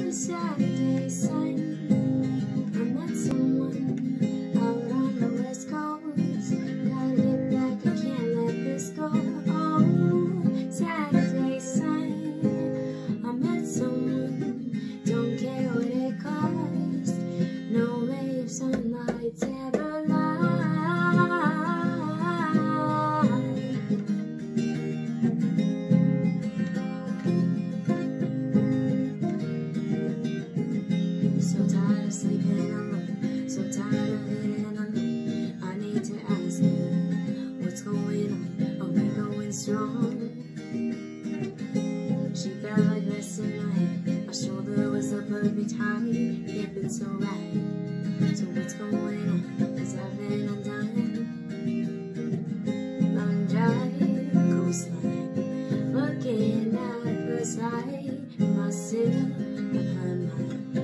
Saturday sun, I met someone out on the west coast. Gotta get back, I can't let this go. Oh, Saturday sun, I met someone, don't care what it costs. No ray of sunlight's ever lied. So tired of sleeping alone, so tired of it and alone. I need to ask you, what's going on? Are we going strong? She felt like this in my head. My shoulder was the perfect height. It been so right. So what's going on? 'Cause I've been undone. Long drive, coastline, looking at first sight. Myself, I've heard mine.